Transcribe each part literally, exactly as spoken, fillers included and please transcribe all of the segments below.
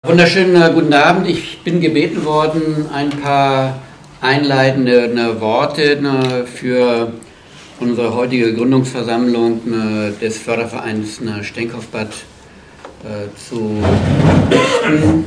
Wunderschönen äh, guten Abend. Ich bin gebeten worden, ein paar einleitende ne, Worte ne, für unsere heutige Gründungsversammlung ne, des Fördervereins ne, Stenkopfbad äh, zu richten.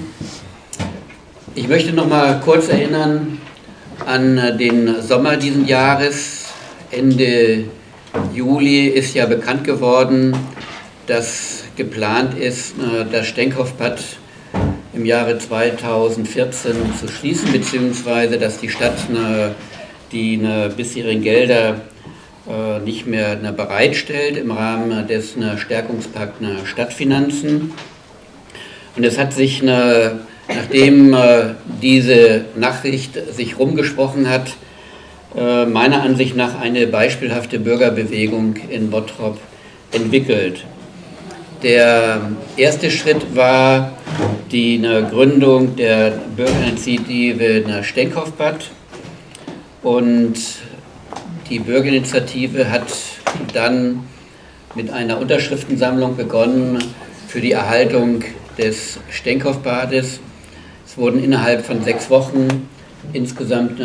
Ich möchte noch mal kurz erinnern an äh, den Sommer diesen Jahres. Ende Juli ist ja bekannt geworden, dass geplant ist, äh, das Stenkopfbad im Jahre zweitausendvierzehn zu schließen, beziehungsweise dass die Stadt eine, die eine bisherigen Gelder äh, nicht mehr eine bereitstellt im Rahmen des eine Stärkungspakt eine Stadtfinanzen. Und es hat sich, eine, nachdem äh, diese Nachricht sich rumgesprochen hat, äh, meiner Ansicht nach eine beispielhafte Bürgerbewegung in Bottrop entwickelt. Der erste Schritt war die eine Gründung der Bürgerinitiative eine Stenkopfbad, und die Bürgerinitiative hat dann mit einer Unterschriftensammlung begonnen für die Erhaltung des Stenkopfbades. Es wurden innerhalb von sechs Wochen insgesamt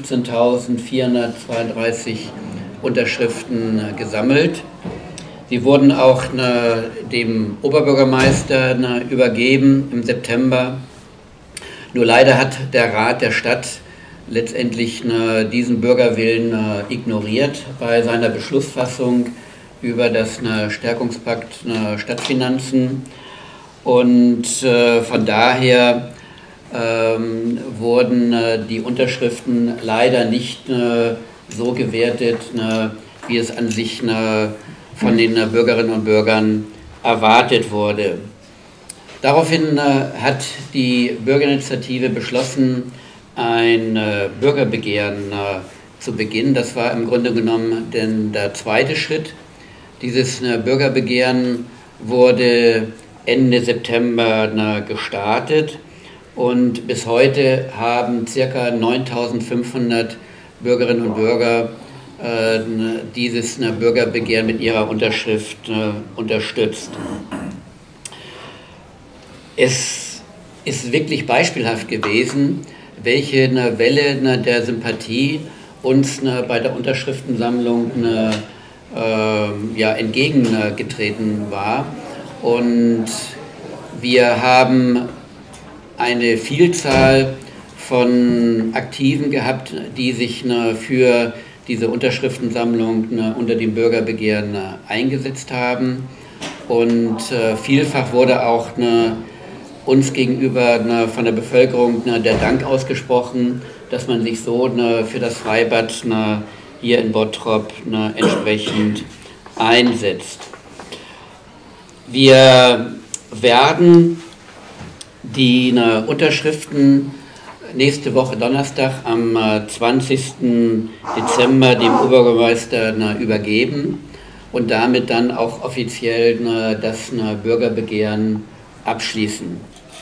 fünfzehntausendvierhundertzweiunddreißig Unterschriften gesammelt. Sie wurden auch ne, dem Oberbürgermeister ne, übergeben im September. Nur leider hat der Rat der Stadt letztendlich ne, diesen Bürgerwillen ne, ignoriert bei seiner Beschlussfassung über das ne, Stärkungspakt ne, Stadtfinanzen. Und äh, von daher ähm, wurden äh, die Unterschriften leider nicht äh, so gewertet, äh, wie es an sich äh, von den äh, Bürgerinnen und Bürgern erwartet wurde. Daraufhin äh, hat die Bürgerinitiative beschlossen, ein äh, Bürgerbegehren äh, zu beginnen. Das war im Grunde genommen denn der zweite Schritt. Dieses äh, Bürgerbegehren wurde Ende September äh, gestartet. Und bis heute haben ca. neuntausendfünfhundert Bürgerinnen und Bürger äh, dieses äh, Bürgerbegehren mit ihrer Unterschrift äh, unterstützt. Es ist wirklich beispielhaft gewesen, welche eine Welle eine, der Sympathie uns eine, bei der Unterschriftensammlung eine, äh, ja, entgegengetreten war. Und wir haben eine Vielzahl von Aktiven gehabt, die sich ne, für diese Unterschriftensammlung ne, unter dem Bürgerbegehren ne, eingesetzt haben. Und äh, vielfach wurde auch ne, uns gegenüber ne, von der Bevölkerung ne, der Dank ausgesprochen, dass man sich so ne, für das Freibad ne, hier in Bottrop ne, entsprechend einsetzt. Wir werden die ne, Unterschriften nächste Woche Donnerstag am äh, zwanzigsten Dezember dem Oberbürgermeister ne, übergeben und damit dann auch offiziell ne, das ne, Bürgerbegehren abschließen.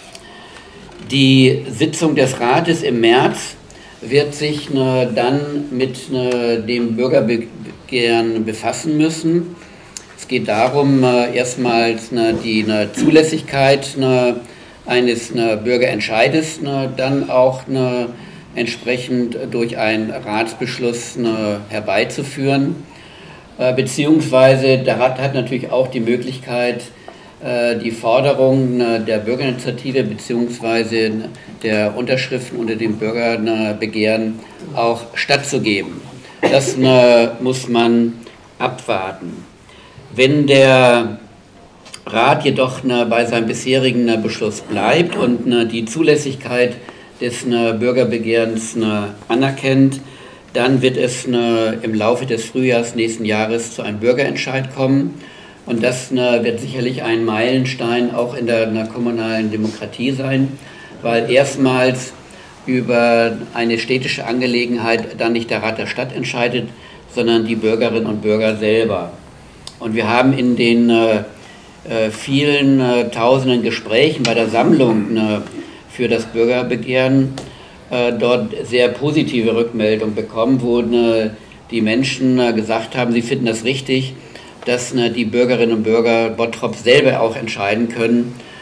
Die Sitzung des Rates im März wird sich ne, dann mit ne, dem Bürgerbegehren befassen müssen. Es geht darum, äh, erstmals ne, die ne, Zulässigkeit ne, eines ne, Bürgerentscheides ne, dann auch ne, entsprechend durch einen Ratsbeschluss ne, herbeizuführen. Äh, beziehungsweise der Rat hat natürlich auch die Möglichkeit, äh, die Forderung ne, der Bürgerinitiative beziehungsweise ne, der Unterschriften unter dem Bürgerbegehren auch stattzugeben. Das ne, muss man abwarten. Wenn der Rat jedoch ne, bei seinem bisherigen ne, Beschluss bleibt und ne, die Zulässigkeit des ne, Bürgerbegehrens ne, anerkennt, dann wird es ne, im Laufe des Frühjahrs nächsten Jahres zu einem Bürgerentscheid kommen. Und das ne, wird sicherlich ein Meilenstein auch in der ne, kommunalen Demokratie sein, weil erstmals über eine städtische Angelegenheit dann nicht der Rat der Stadt entscheidet, sondern die Bürgerinnen und Bürger selber. Und wir haben in den äh, vielen äh, tausenden Gesprächen bei der Sammlung ne, für das Bürgerbegehren äh, dort sehr positive Rückmeldungen bekommen, wo ne, die Menschen äh, gesagt haben, sie finden das richtig, dass ne, die Bürgerinnen und Bürger Bottrop selber auch entscheiden können,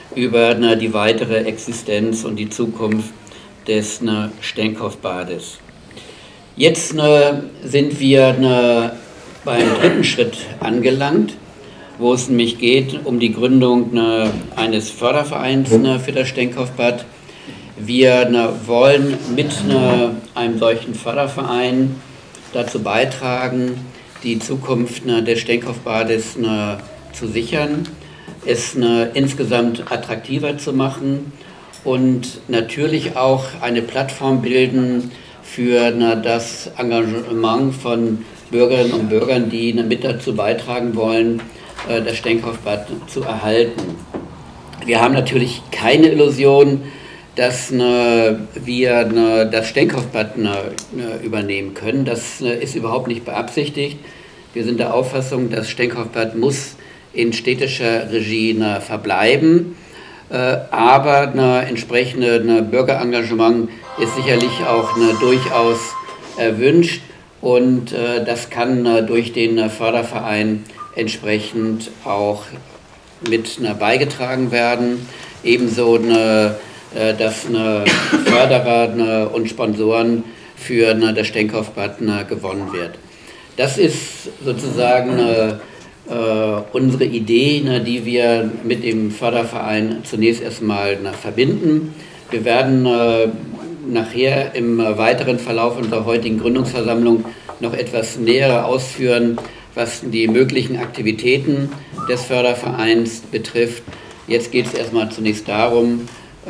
über na, die weitere Existenz und die Zukunft des na, Stenkopf-Bades. Jetzt na, sind wir na, beim dritten Schritt angelangt, wo es nämlich geht um die Gründung na, eines Fördervereins na, für das Stenkopf-Bad. Wir na, wollen mit na, einem solchen Förderverein dazu beitragen, die Zukunft na, des Stenkopf-Bades na, zu sichern, es na, insgesamt attraktiver zu machen und natürlich auch eine Plattform bilden für na, das Engagement von Bürgerinnen und Bürgern, die na, mit dazu beitragen wollen, äh, das Stenkopf-Bad zu erhalten. Wir haben natürlich keine Illusion, dass ne, wir ne, das Stenkopf-Bad ne, ne, übernehmen können. Das ne, ist überhaupt nicht beabsichtigt. Wir sind der Auffassung, das Stenkopf-Bad muss in städtischer Regie ne, verbleiben. Äh, aber ne, entsprechende ne, Bürgerengagement ist sicherlich auch ne, durchaus erwünscht. Und äh, das kann ne, durch den ne, Förderverein entsprechend auch mit ne, beigetragen werden. Ebenso eine dass eine Förderer eine und Sponsoren für eine, das Stenkopf-Bad eine, gewonnen wird. Das ist sozusagen eine, äh, unsere Idee, eine, die wir mit dem Förderverein zunächst erstmal eine, verbinden. Wir werden äh, nachher im weiteren Verlauf unserer heutigen Gründungsversammlung noch etwas näher ausführen, was die möglichen Aktivitäten des Fördervereins betrifft. Jetzt geht es erstmal zunächst darum,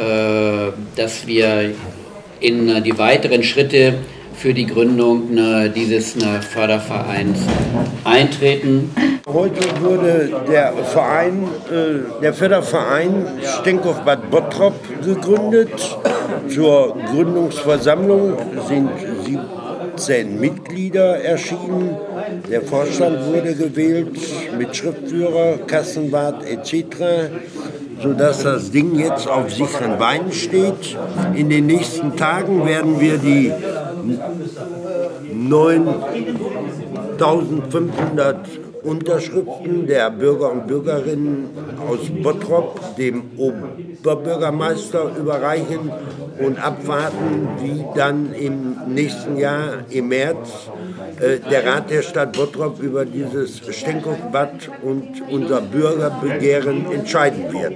dass wir in die weiteren Schritte für die Gründung dieses Fördervereins eintreten. Heute wurde der Verein, der Förderverein Stenkopf-Bad Bottrop gegründet. Zur Gründungsversammlung sind siebzehn Mitglieder erschienen. Der Vorstand wurde gewählt mit Schriftführer, Kassenwart et cetera, sodass das Ding jetzt auf sicheren Beinen steht. In den nächsten Tagen werden wir die neuntausendfünfhundert Unterschriften der Bürger und Bürgerinnen aus Bottrop dem Oberbürgermeister überreichen und abwarten, wie dann im nächsten Jahr, im März, äh, der Rat der Stadt Bottrop über dieses Stenkopf-Bad und unser Bürgerbegehren entscheiden wird.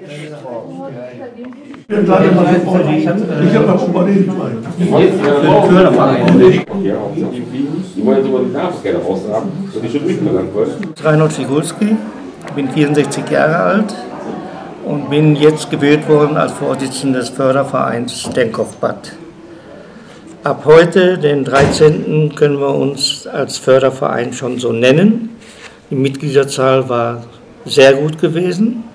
Ich habe noch schon mal den Förderverein. Die wollen sogar die Nachwuchsgelder raushaben, dass die schon mitverlangt wird. Reinhold Figulski, bin vierundsechzig Jahre alt und bin jetzt gewählt worden als Vorsitzender des Fördervereins Stenkopf-Bad. Ab heute, den dreizehnten können wir uns als Förderverein schon so nennen. Die Mitgliederzahl war sehr gut gewesen.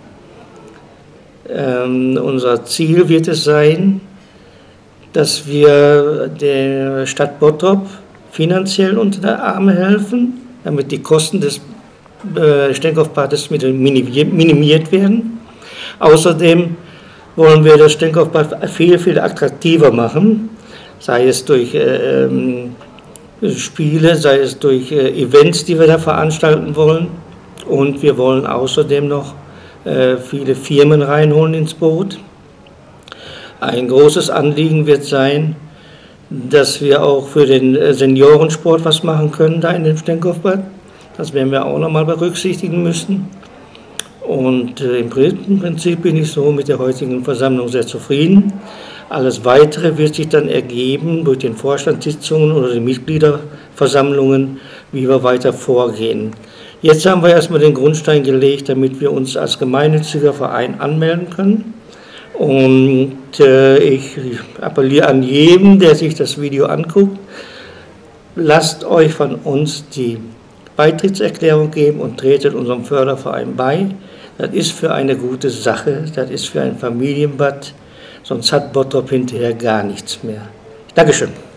Ähm, unser Ziel wird es sein, dass wir der Stadt Bottrop finanziell unter der Arme helfen, damit die Kosten des äh, Stenkopf-Bades minimiert werden. Außerdem wollen wir das Stenkopf-Bad viel, viel attraktiver machen, sei es durch äh, ähm, Spiele, sei es durch äh, Events, die wir da veranstalten wollen. Und wir wollen außerdem noch äh, viele Firmen reinholen ins Boot. Ein großes Anliegen wird sein, dass wir auch für den Seniorensport was machen können da in dem Stenkopf-Bad. Das werden wir auch nochmal berücksichtigen müssen. Und äh, im Prinzip bin ich so mit der heutigen Versammlung sehr zufrieden. Alles Weitere wird sich dann ergeben durch den Vorstandssitzungen oder die Mitgliederversammlungen, wie wir weiter vorgehen. Jetzt haben wir erstmal den Grundstein gelegt, damit wir uns als gemeinnütziger Verein anmelden können. Und äh, ich appelliere an jeden, der sich das Video anguckt, lasst euch von uns die Beitrittserklärung geben und tretet unserem Förderverein bei. Das ist für eine gute Sache, das ist für ein Familienbad, sonst hat Bottrop hinterher gar nichts mehr. Dankeschön.